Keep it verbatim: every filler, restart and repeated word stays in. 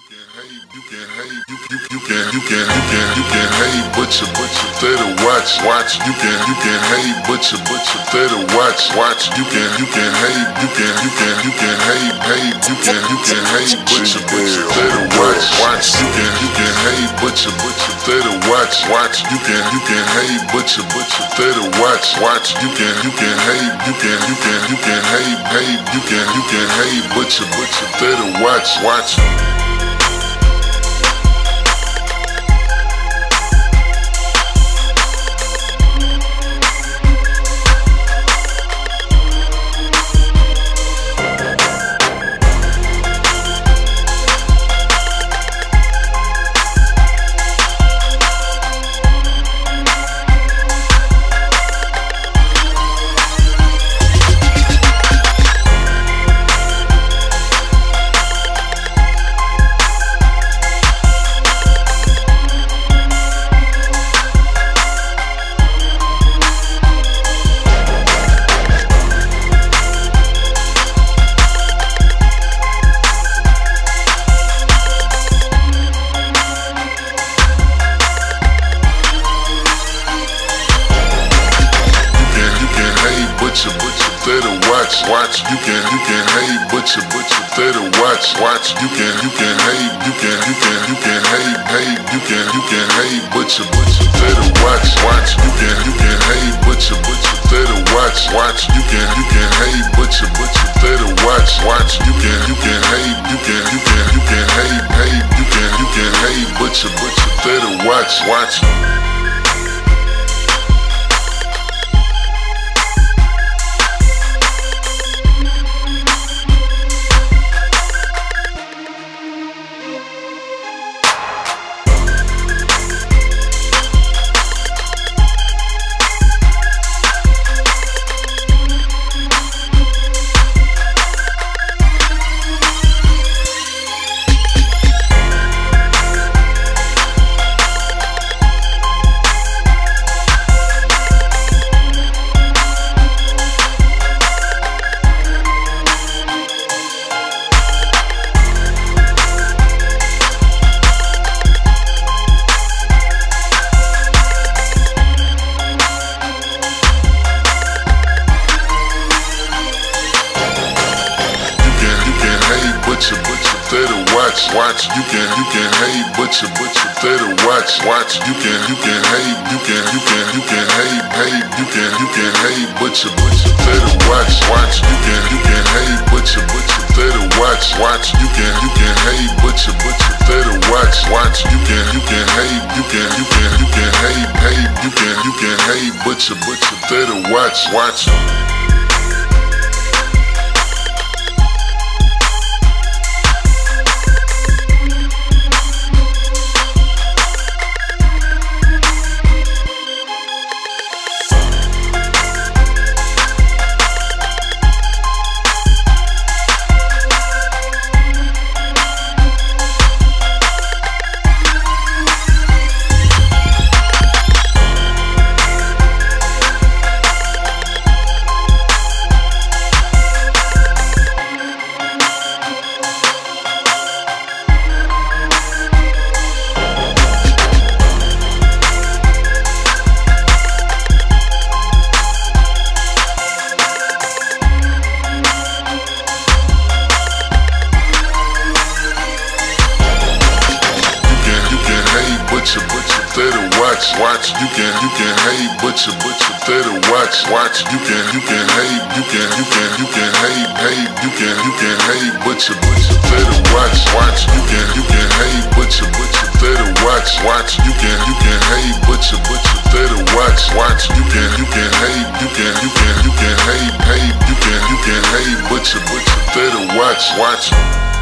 can hate, you can hate, you you you can you can you can you can hate, but you but you better watch, watch. You can you can hate, but you but you better watch, watch. You can you can hate, you can you can you can hate, hate. You can you can hate, but you but you better watch, watch. You can you can hate, but you but you better watch, watch. You can you can hate, but you but you better watch, watch. You can you can hate, you can you can you can hate, hate. You can you can hate, but you but you better watch, watch. Watch, you can, you can hate, but you, but you better watch, watch. You can, you can hate, you can, you can, you can hate, hate. You can, you can hate, but you, but you better watch, watch. You can, you can hate, but you, but you better watch, watch. You can, you can hate, but you, but you better watch, watch. You can, you can hate, you can, you can, you can hate, hate. You can, you can hate, but you, but you better watch, watch. Watch, you can, you can hate, but you, but you better watch, watch. You can, you can hate, you can, you can, you can hate, hate. You can, you can hate, but you, but you better watch, watch. You can, you can hate, but you, but you better watch, watch. You can, you can hate, but you, but you better watch, watch. You can, you can hate, you can, you can, you can hate, hate. You can, you can hate, but you, but you better watch, watch. Watch, you can, you can hate, but you, but you better watch, watch. You can, you can hate, you can, you can, you can hate, hate. You can, you can hate, but you, but you better watch, watch. You can, you can hate, but you, but you better watch, watch. You can, you can hate, but you, but you better watch, watch. You can, you can hate, you can, you can, you can hate, hate. You can, you can hate, but you, but you better watch, watch.